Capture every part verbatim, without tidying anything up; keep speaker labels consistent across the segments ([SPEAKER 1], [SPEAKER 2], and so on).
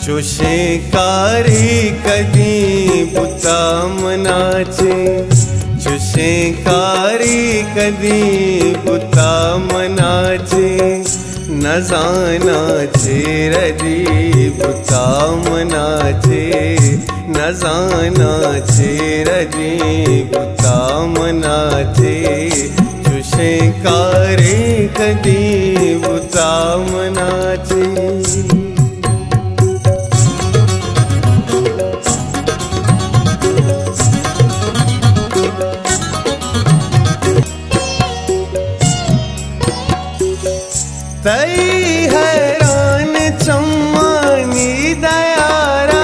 [SPEAKER 1] चुशेकारी कदी बुता मनाचे, चुशेकारी कदी बुता मनाचे, नजाना चेरदी बुता मनाचे, नजाना चेरदी बुता मनाचे, चुशेकारी कदी बुता मनाचे। तई हैरान चम्मानी दयारा,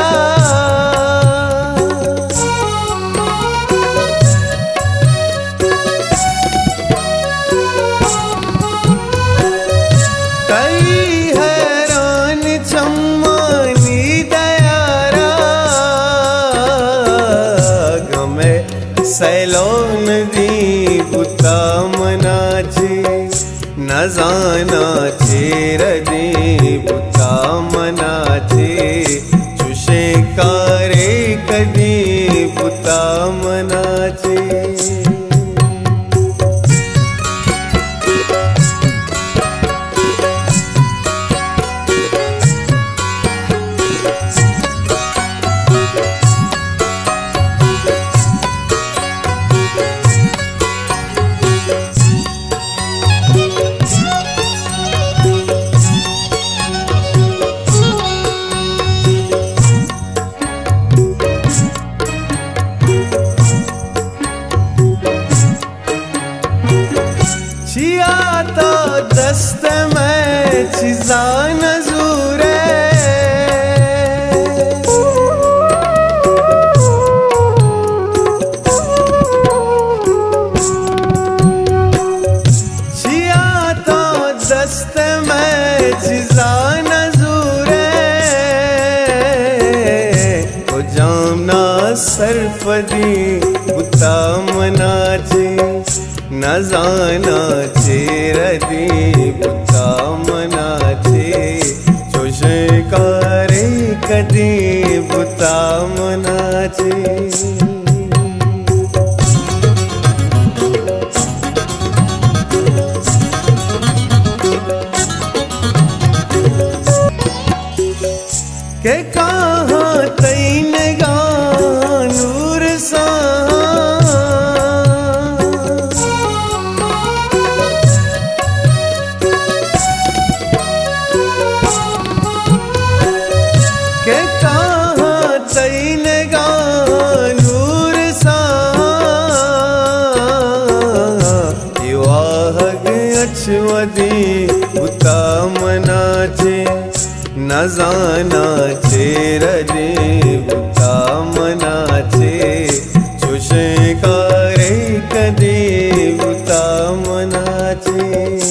[SPEAKER 1] तई हैरान चम्मानी दयारा, गमे सैलोन दी बुता मनाचे, नजाना चेरदी बुता मनाचे, चुशेकारे कदी बुता मनाचे। तो दस्त में चिज़ा नज़ूरे, छिया तो दस्त में चिज़ा नज़ूरे, को जामना सरफदी बुता मनाचे, नजाना चेरदी बुता मनाचे, चुशेकारे कदी बुता मनाचे। के कहाँ तैन गा नूर सा, के कहाँ तैन गा नूर सा, युवाहग अछवदी बुता मनाचे, नजाना चेरदी बुता मनाचे, चुशेकारे कदी बुता मनाचे।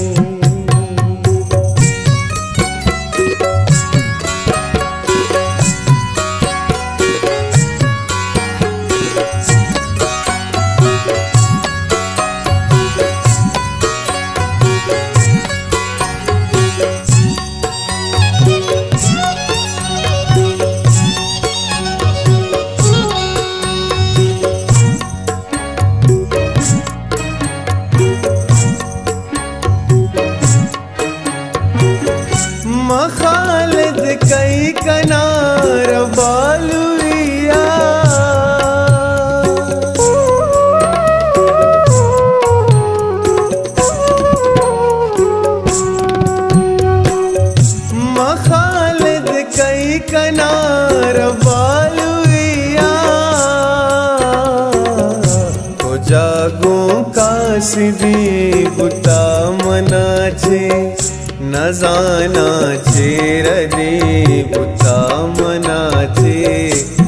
[SPEAKER 1] मखालद कई कनार बालुइया, मखालद कई कनार बालुइया, को जागों का सीधी बुता मनाचे, नजाना चेरदी बुता मनाचे,